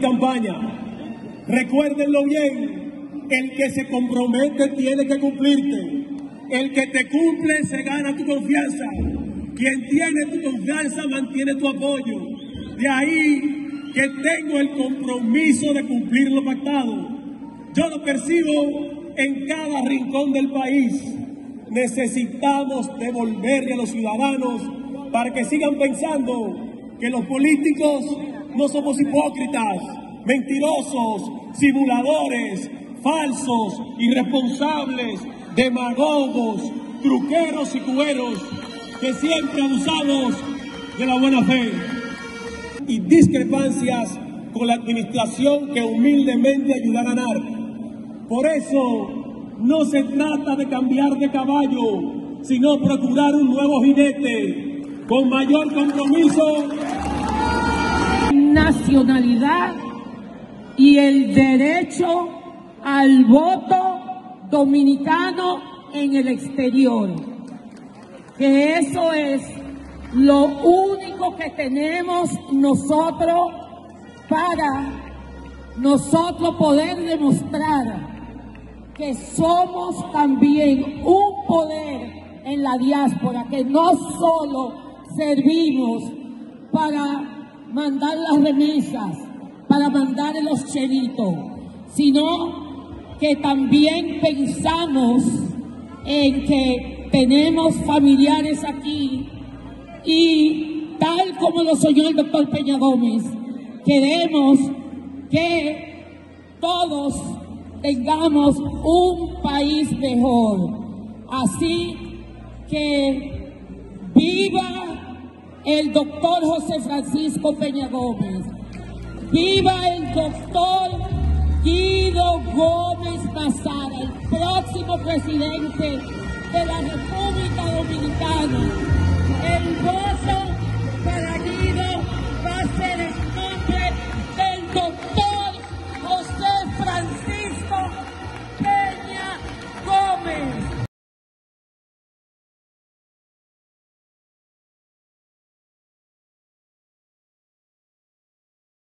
campaña. Recuérdenlo bien, el que se compromete tiene que cumplirte. El que te cumple se gana tu confianza. Quien tiene tu confianza mantiene tu apoyo. De ahí que tengo el compromiso de cumplir lo pactado. Yo lo percibo en cada rincón del país. Necesitamos devolverle a los ciudadanos para que sigan pensando que los políticos no somos hipócritas, mentirosos, simuladores, falsos, irresponsables, demagogos, truqueros y cueros, que siempre abusamos de la buena fe y discrepancias con la administración que humildemente ayuda a ganar. Por eso no se trata de cambiar de caballo, sino procurar un nuevo jinete con mayor compromiso, nacionalidad y el derecho al voto dominicano en el exterior. Que eso es lo único que tenemos nosotros para nosotros poder demostrar que somos también un poder en la diáspora, que no solo servimos para mandar las remesas, para mandar los chelitos, sino que también pensamos en que tenemos familiares aquí y tal como lo soñó el doctor Peña Gómez, queremos que todos tengamos un país mejor. Así que viva el doctor José Francisco Peña Gómez, viva el doctor Guido Gómez Mazara, el próximo presidente de la República Dominicana. El voto para Guido